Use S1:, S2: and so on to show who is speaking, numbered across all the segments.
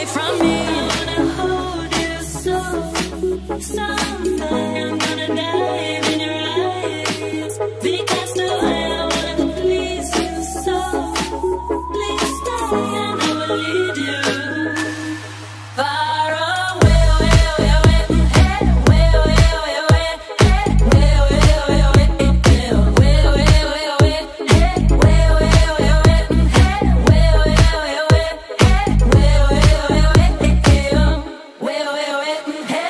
S1: away from me. I wanna hold you so. Someday I'm gonna dive in your eyes. Be cast away, I wanna please you so. Please stay, I never leave you. Far away, away, away, away, hey, way, way, way, way, hey, way, way, way, way, hey, way, way, way, way, hey, way, way, way, way, hey, way, way, way, way, hey, way, way, way, way, hey, way, way, way, hey.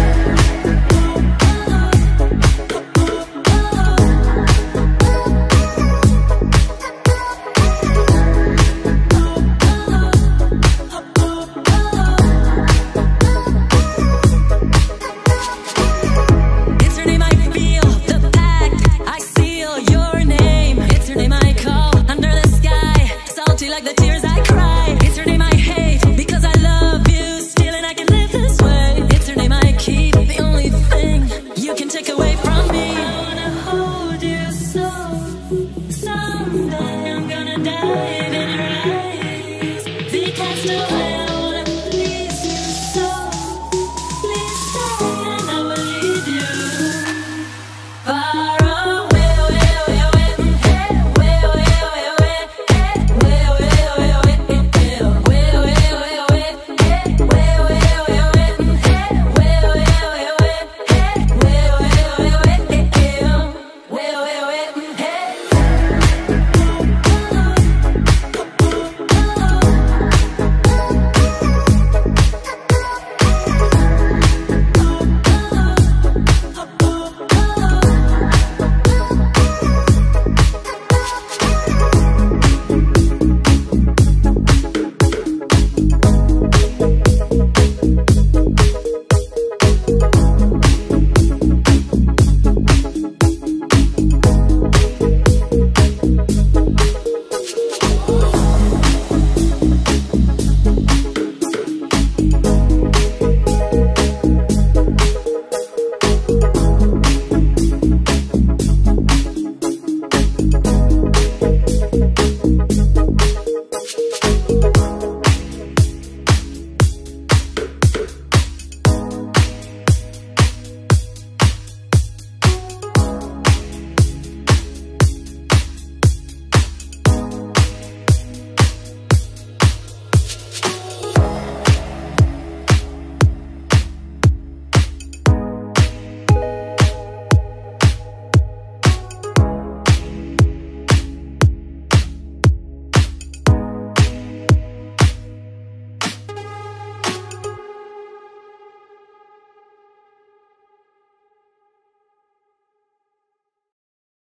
S1: It's your name I feel, the pact, I seal your name. It's your name I call under the sky, salty like the tears I cry. It's your name I hate because I love you still and I can live this way. It's your name I keep, the only thing you can take away from me. I wanna hold you so. Someday I'm gonna dive in your eyes. Be cast away.